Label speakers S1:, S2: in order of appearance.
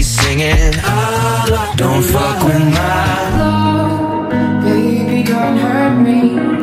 S1: singing, don't fuck with my love, baby, don't hurt me.